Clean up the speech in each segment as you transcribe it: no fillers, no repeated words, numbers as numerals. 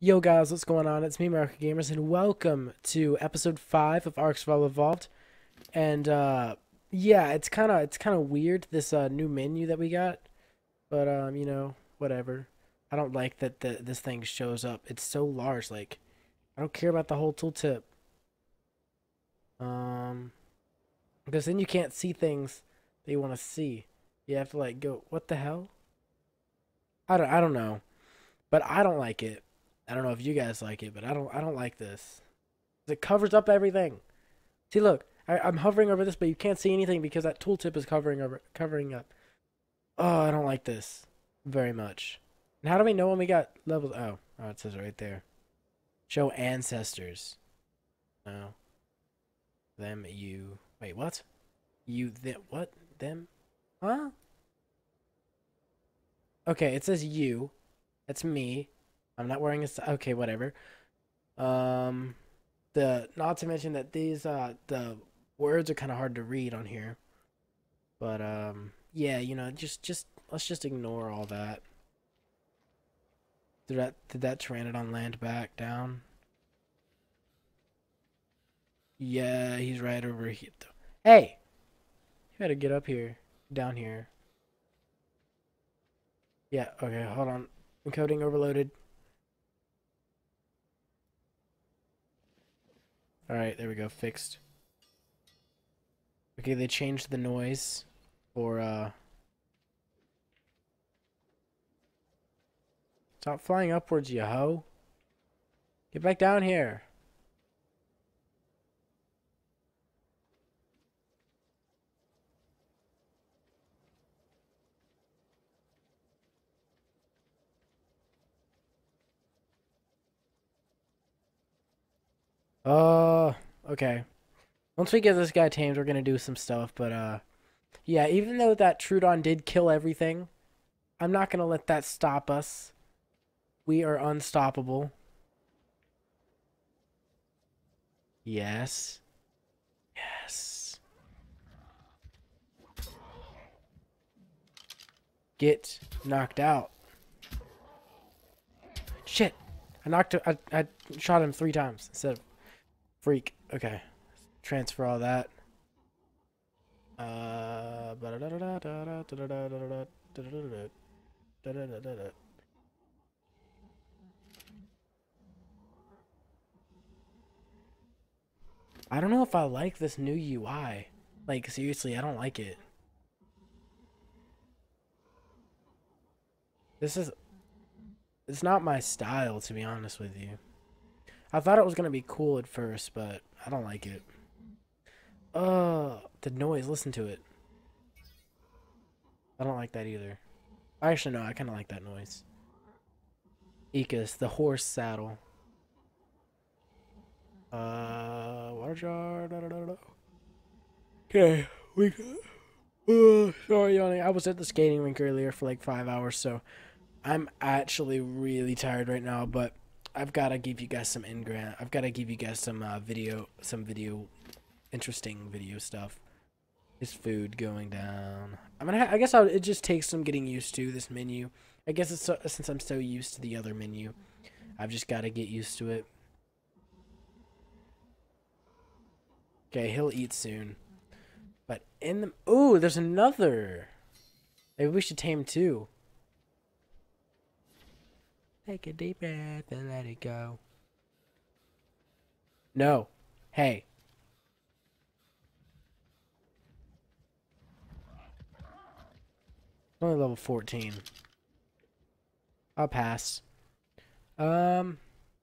Yo guys, what's going on? It's me, ARK Gamers, and welcome to episode 5 of ARK Survival Evolved. And yeah, it's kinda weird this new menu that we got, but whatever. I don't like that this thing shows up. It's so large, like I don't care about the whole tooltip. Um, because then you can't see things that you want to see. You have to like go, what the hell? I don't know, but I don't like it. I don't know if you guys like it, but I don't like this. It covers up everything. See, look, I'm hovering over this, but you can't see anything because that tooltip is covering up. Oh, I don't like this very much. And how do we know when we got levels? Oh, it says right there. Show ancestors. No, them, you. Wait, what? You, them, what? Them? Huh? Okay, it says you. That's me. I'm not wearing a. Okay, whatever. Um, the not to mention that these the words are kind of hard to read on here. But yeah, just let's just ignore all that. Did that pteranodon land back down? Yeah, he's right over here. Hey, you gotta get up here, down here. Yeah, okay, hold on. Encoding overloaded. All right, there we go, fixed. Okay, they changed the noise for stop flying upwards, you hoe. Get back down here. Uh, okay. Once we get this guy tamed, we're gonna do some stuff, but yeah, even though that Trudon did kill everything, I'm not gonna let that stop us. We are unstoppable. Yes. Yes. Get knocked out. Shit. I shot him 3 times instead of freak. Okay. Transfer all that. I don't know if I like this new UI. Like, seriously, I don't like it. This is It's not my style, to be honest with you. I thought it was gonna be cool at first, but I don't like it. The noise. Listen to it. I don't like that either. Actually, no, I kind of like that noise. Ecus, the horse saddle. Water jar. Da, da, da, da. Okay, we. Sorry, Yanni. I was at the skating rink earlier for like 5 hours, so I'm actually really tired right now. But I've got to give you guys some ingram. I've got to give you guys some interesting video stuff. Is food going down? I guess it just takes some getting used to this menu. I guess since I'm so used to the other menu, I've just got to get used to it. Okay, he'll eat soon. But ooh, there's another. Maybe we should tame two. Take a deep breath and let it go. No. Hey. Only level 14. I'll pass. Um,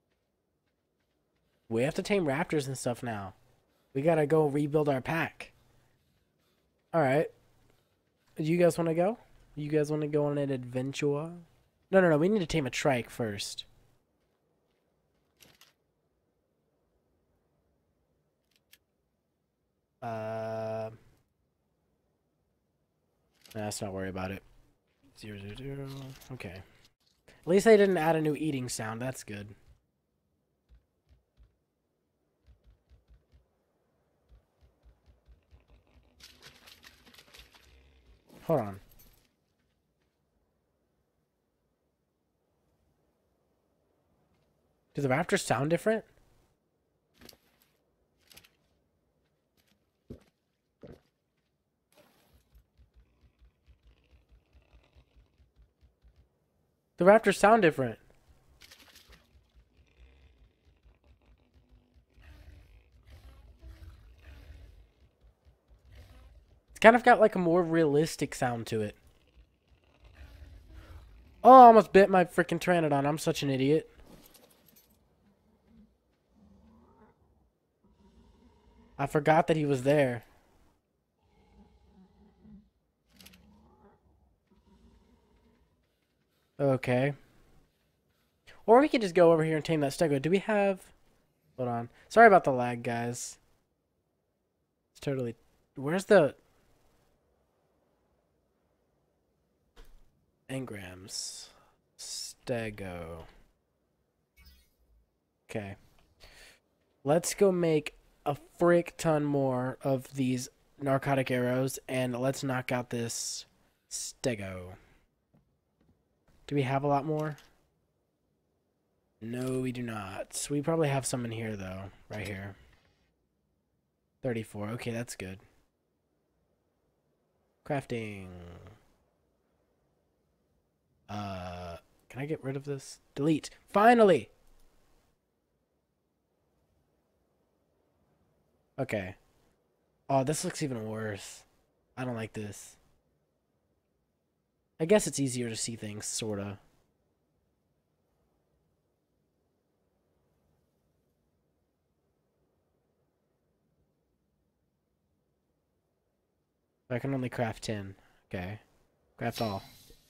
we have to tame raptors and stuff now. We gotta go rebuild our pack. Alright. Do you guys want to go? You guys want to go on an adventure? No, no, no. We need to tame a trike first. Uh, let's not worry about it. 000. Okay. At least they didn't add a new eating sound. That's good. Hold on. Do the raptors sound different? The raptors sound different. It's kind of got like a more realistic sound to it. Oh, I almost bit my freaking Pteranodon. I'm such an idiot. I forgot that he was there. Okay. Or we could just go over here and tame that stego. Do we have... Hold on. Sorry about the lag, guys. It's totally... Where's the... Engrams. Stego. Okay. Let's go make a frick ton more of these narcotic arrows, and let's knock out this stego. Do we have a lot more? No, we do not. So we probably have some in here, though. Right here. 34. Okay, that's good. Crafting. Can I get rid of this? Delete. Finally! Okay. Oh, this looks even worse. I don't like this. I guess it's easier to see things, sorta. I can only craft 10. Okay. Craft all.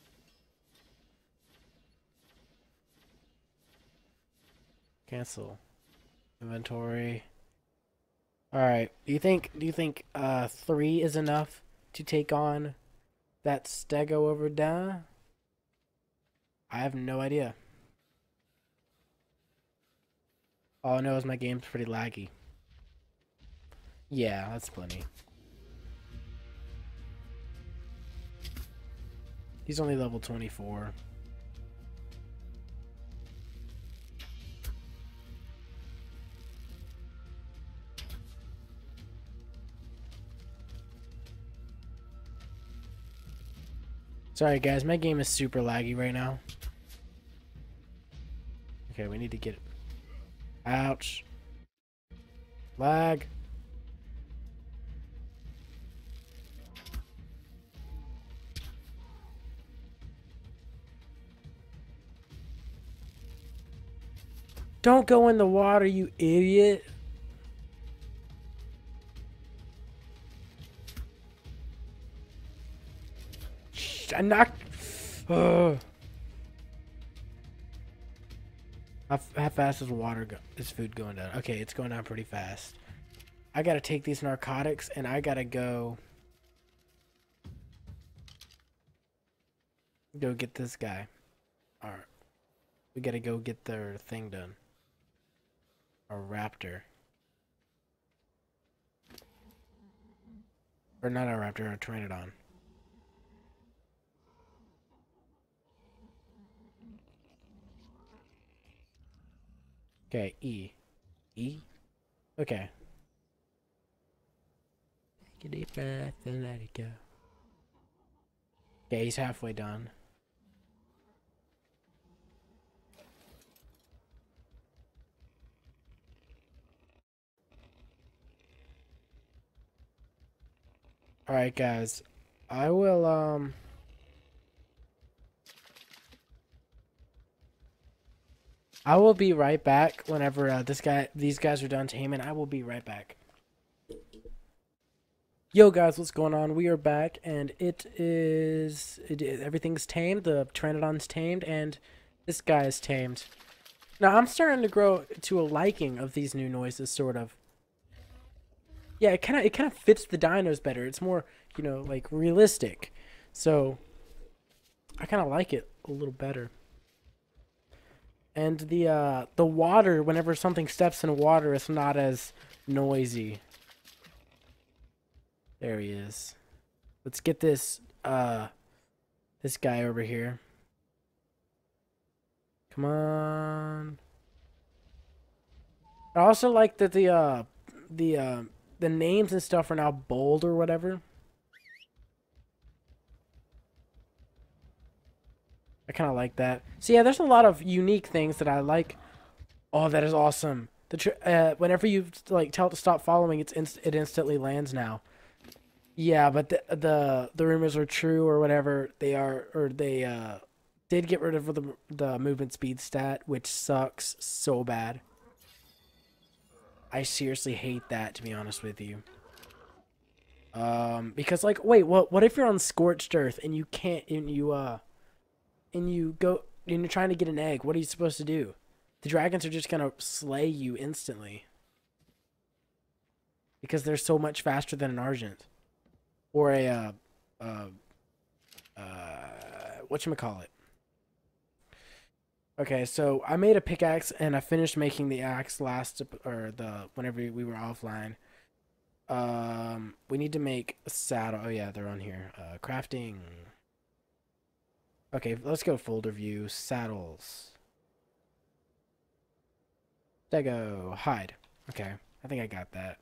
Cancel. Inventory. Alright. Do you think 3 is enough to take on that stego over there? I have no idea. All I know is my game's pretty laggy. Yeah, that's plenty. He's only level 24. Sorry guys, my game is super laggy right now. Okay, we need to get it. Ouch. Lag. Don't go in the water, you idiot. I knocked. Oh. How fast is water is food going down? Okay, it's going down pretty fast. I gotta take these narcotics and I gotta go get this guy. Alright. We gotta go get their thing done. A raptor. Or not a raptor, a pteranodon. Okay, E. E? Okay. Take a deep breath and let it go. Okay, he's halfway done. Alright, guys. I will, I will be right back whenever these guys are done taming. I will be right back. Yo guys, what's going on? We are back, and everything's tamed. The Pteranodon's tamed, and this guy is tamed. Now I'm starting to grow to a liking of these new noises, sort of. Yeah, it kind of fits the dinos better. It's more, like realistic. So I kind of like it a little better. And the water, whenever something steps in water, it's not as noisy. There he is. Let's get this this guy over here. Come on. I also like that the names and stuff are now bold or whatever. I kind of like that. So yeah, there's a lot of unique things that I like. Oh, that is awesome. Whenever you like tell it to stop following, it instantly lands now. Yeah, but the rumors are true or whatever. They are or they did get rid of the movement speed stat, which sucks so bad. I seriously hate that, to be honest with you. Because like, wait, what if you're on scorched earth and you can't and you go and you're trying to get an egg? What are you supposed to do? The dragons are just gonna slay you instantly because they're so much faster than an Argent or a uh whatchamacallit. Okay, so I made a pickaxe and I finished making the axe whenever we were offline. We need to make a saddle. Oh yeah, they're on here. Crafting. Okay, let's go folder view, saddles. Stego, hide. Okay, I think I got that.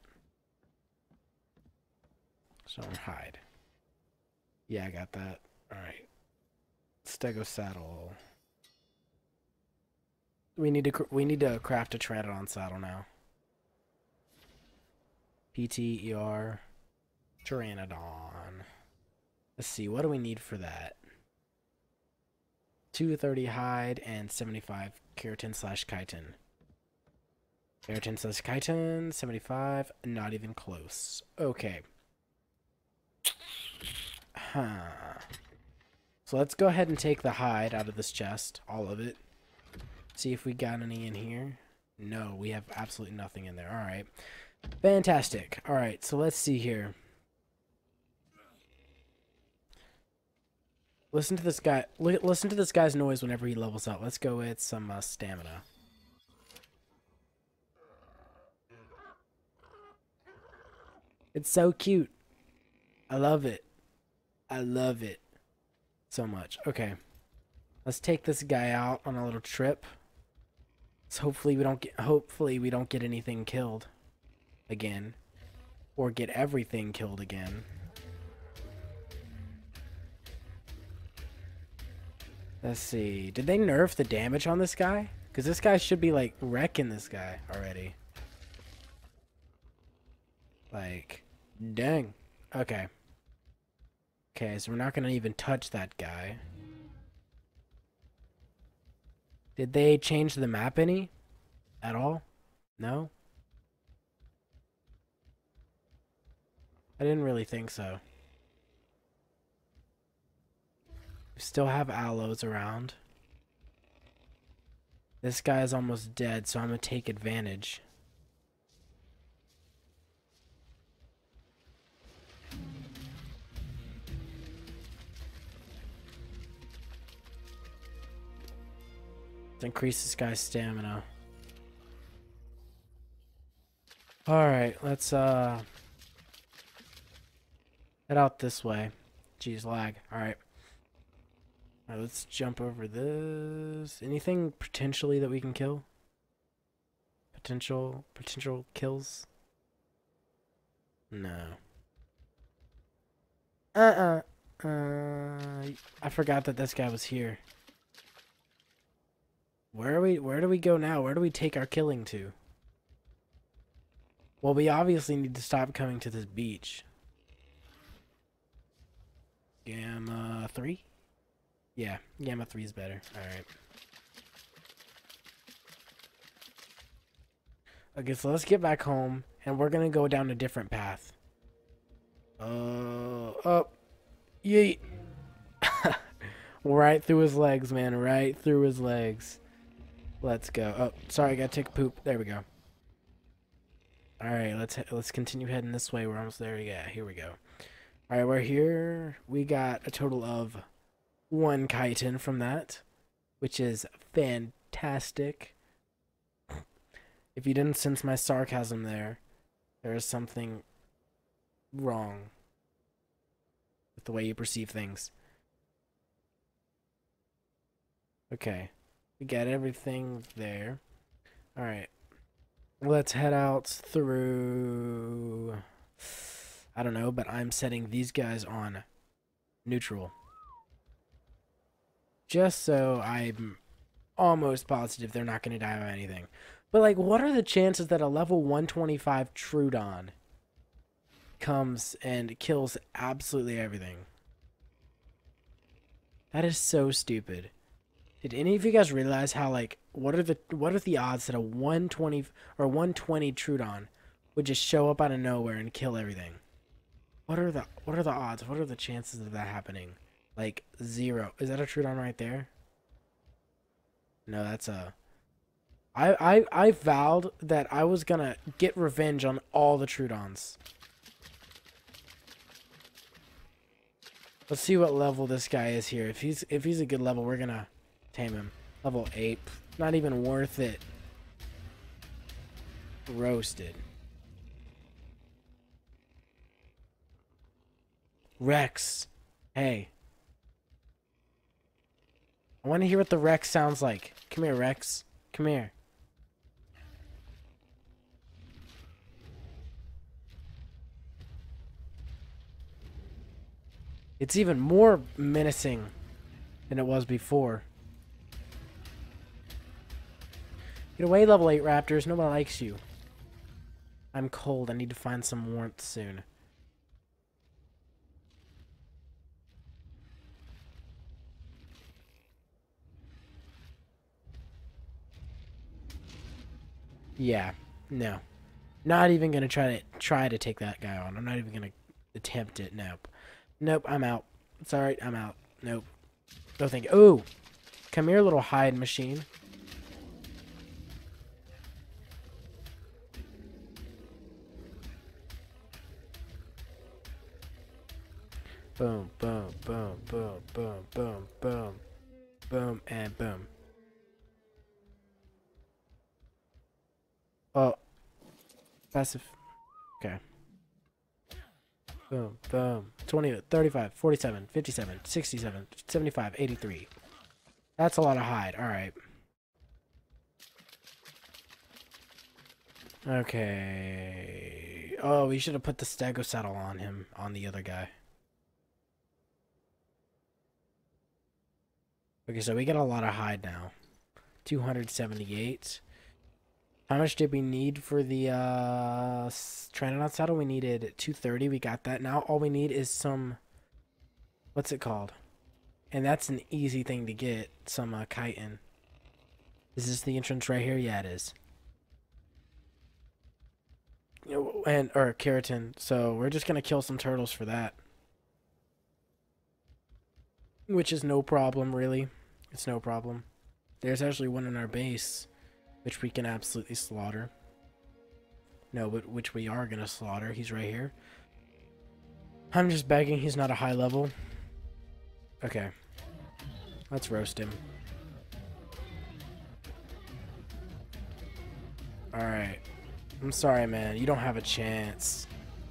So hide. Yeah, I got that. Alright. Stego saddle. We need to craft a Pteranodon saddle now. PTER Pteranodon. Let's see, what do we need for that? 230 hide and 75 keratin / chitin. Keratin / chitin, 75, not even close. Okay. Huh. So let's go ahead and take the hide out of this chest, all of it. See if we got any in here. No, we have absolutely nothing in there. Alright. Fantastic. Alright, so let's see here. Listen to this guy. Listen to this guy's noise whenever he levels up. Let's go with some stamina. It's so cute. I love it. I love it so much. Okay. Let's take this guy out on a little trip. So hopefully we don't get anything killed again or get everything killed again. Let's see. Did they nerf the damage on this guy? Because this guy should be like wrecking this guy already. Like, dang. Okay. Okay, so we're not going to even touch that guy. Did they change the map any? At all? No? I didn't really think so. We still have aloes around. This guy is almost dead, so I'm going to take advantage. Let's increase this guy's stamina. Alright, let's head out this way. Jeez, lag. Alright. Alright, let's jump over this. Anything potentially that we can kill? Potential kills? No. I forgot that this guy was here. Where do we go now? Where do we take our killing to? Well, we obviously need to stop coming to this beach. Gamma 3? Yeah, Gamma 3 is better. Alright. Okay, so let's get back home, and we're gonna go down a different path. Oh, yeet. Right through his legs, man. Right through his legs. Let's go. Oh, sorry, I gotta take a poop. There we go. Alright, let's continue heading this way. We're almost there. Yeah, here we go. Alright, we're here. We got a total of 1 chitin from that, which is fantastic. If you didn't sense my sarcasm there is something wrong with the way you perceive things. Okay. We got everything there. Alright. Let's head out through... I don't know, but I'm setting these guys on neutral. Just so I'm almost positive they're not going to die of anything. But, like, what are the chances that a level 125 Troodon comes and kills absolutely everything? That is so stupid. Did any of you guys realize how, like, what are the odds that a 120 or 120 Troodon would just show up out of nowhere and kill everything? What are the odds? What are the chances of that happening? Like, zero. Is that a Troodon right there? No, that's a... I vowed that I was gonna get revenge on all the Troodons. Let's see what level this guy is here. If he's a good level, we're gonna tame him. Level 8. Not even worth it. Roasted. Rex. Hey. I want to hear what the Rex sounds like. Come here, Rex. Come here. It's even more menacing than it was before. Get away, level 8 raptors. Nobody likes you. I'm cold. I need to find some warmth soon. Yeah. No. Not even gonna try to take that guy on. I'm not even gonna attempt it. Nope. Nope, I'm out. It's alright, I'm out. Nope. No thank you. Ooh! Come here, little hide machine. Boom, boom, boom, boom, boom, boom, boom, boom, and boom. Oh. Passive. Okay. Boom, boom. 20, 35, 47, 57, 67, 75, 83. That's a lot of hide. Alright. Okay. Oh, we should have put the stego saddle on him, on the other guy. Okay, so we got a lot of hide now. 278. How much did we need for the Pteranodon saddle? We needed 230. We got that. Now all we need is some... What's it called? And that's an easy thing to get. Some chitin. Is this the entrance right here? Yeah, it is. Or keratin. So we're just going to kill some turtles for that. Which is no problem, really. It's no problem. There's actually one in our base, which we can absolutely slaughter. No, but which we are going to slaughter. He's right here. I'm just begging he's not a high level. Okay. Let's roast him. Alright. I'm sorry, man. You don't have a chance.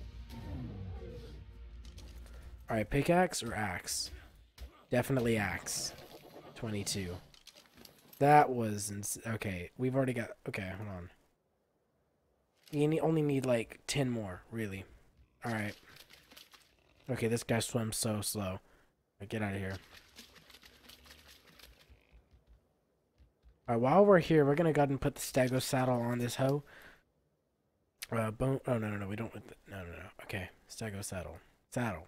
Alright, pickaxe or axe? Definitely axe. 22. That was... Okay, we've already got... Okay, hold on. You only need, like, 10 more, really. Alright. Okay, this guy swims so slow. Right, get out of here. Alright, while we're here, we're gonna go ahead and put the stego saddle on this hoe. Bone... Oh, no, we don't... No. Okay, stego saddle. Saddle.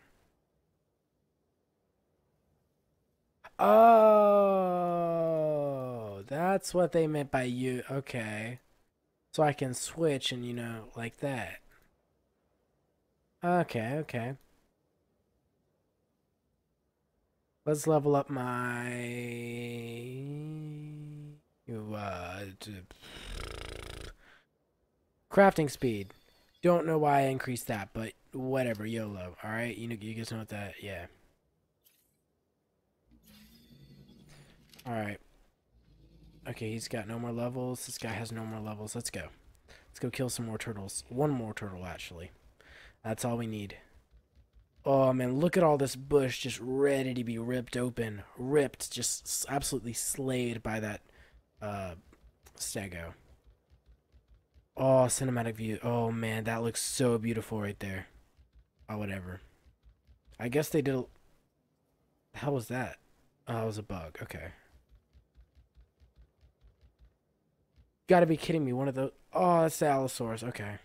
Oh, that's what they meant by you. Okay. So I can switch and, you know, like that. Okay. Let's level up my... crafting speed. Don't know why I increased that, but whatever, YOLO. Alright, you guys know what that... Yeah. Alright. Okay, he's got no more levels. This guy has no more levels. Let's go. Let's go kill some more turtles. One more turtle, actually. That's all we need. Oh, man, look at all this bush just ready to be ripped open. Ripped, just absolutely slayed by that stego. Oh, cinematic view. Oh man, that looks so beautiful right there. Oh, whatever. I guess they did. The hell was that? Oh, it was a bug. Okay. Gotta be kidding me. One of those. Oh, that's the Allosaurus. Okay.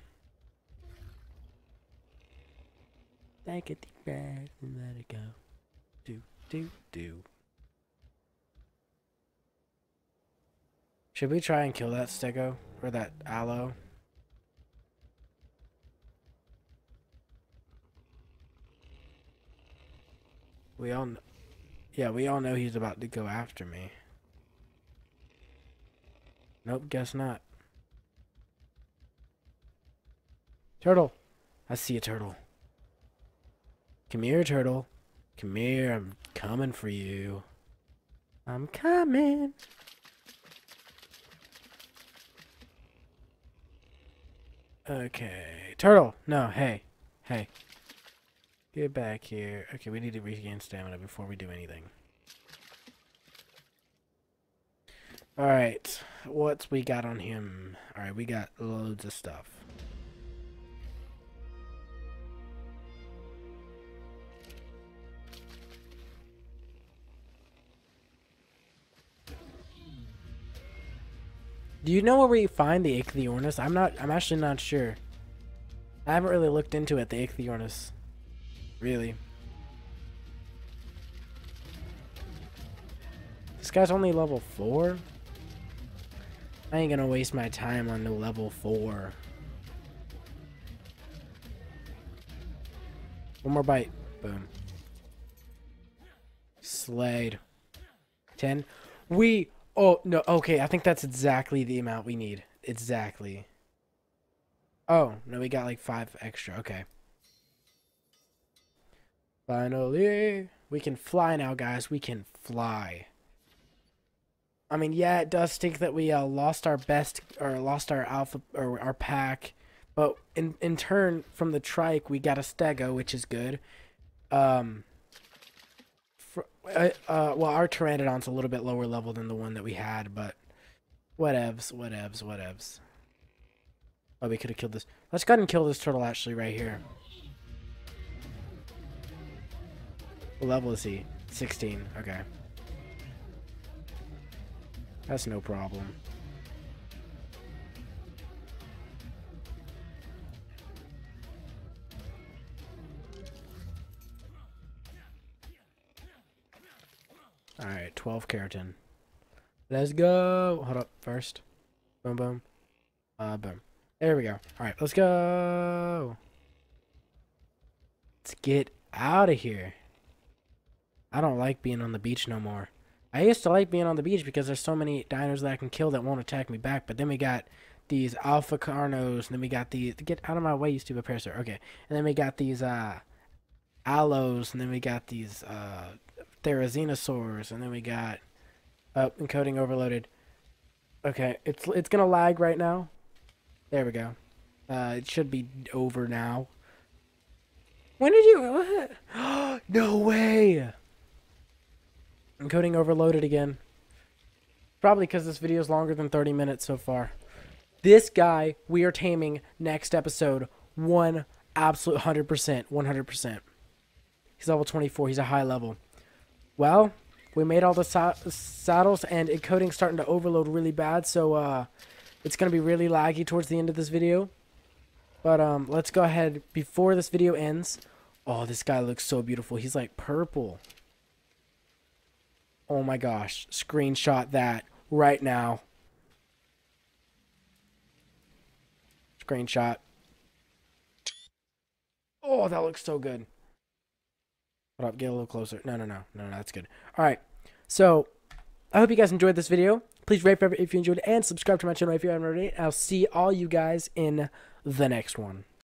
Take a deep breath and let it go. Do, do, do. Should we try and kill that stego? Or that allo? We all know. Yeah, we all know he's about to go after me. Nope, guess not. Turtle! I see a turtle. Come here, turtle. Come here, I'm coming for you. I'm coming. Okay. Turtle! No, hey. Hey. Get back here. Okay, we need to regain stamina before we do anything. Alright. What's we got on him? Alright, we got loads of stuff. Do you know where we find the Ichthyornis? I'm actually not sure. I haven't really looked into it, the Ichthyornis. Really. This guy's only level 4? I ain't gonna waste my time on no level 4. One more bite. Boom. Slayed. 10. Oh, no. Okay, I think that's exactly the amount we need. Exactly. Oh, no, we got like 5 extra. Okay. Finally. We can fly now, guys. We can fly. I mean, yeah, it does stink that we lost our best, or lost our alpha, or our pack. But in turn, from the trike, we got a stego, which is good. Well, our pteranodon's a little bit lower level than the one that we had, but whatevs. Oh, we could have killed this. Let's go ahead and kill this turtle, actually, right here. What level is he? 16. Okay. That's no problem. Alright, 12 keratin. Let's go. Hold up first. Boom, boom. Boom. There we go. Alright, let's go. Let's get out of here. I don't like being on the beach no more. I used to like being on the beach because there's so many dinos that I can kill that won't attack me back. But then we got these alpha carnos, and then we got these. Get out of my way, you stupid parasaur. Okay, and then we got these allos, and then we got these therizinosaurs, and then we got encoding overloaded. Okay, it's gonna lag right now. There we go. It should be over now. When did you? What? No way. Encoding overloaded again. Probably because this video is longer than 30 minutes so far. This guy we are taming next episode. One absolute 100%. 100%. He's level 24. He's a high level. Well, we made all the saddles, and encoding's starting to overload really bad. So it's going to be really laggy towards the end of this video. But let's go ahead before this video ends. Oh, this guy looks so beautiful. He's like purple. Oh my gosh. Screenshot that right now. Screenshot. Oh, that looks so good. Hold up, get a little closer. No, that's good. Alright, so I hope you guys enjoyed this video. Please rate if you enjoyed it, and subscribe to my channel if you haven't already. I'll see all you guys in the next one.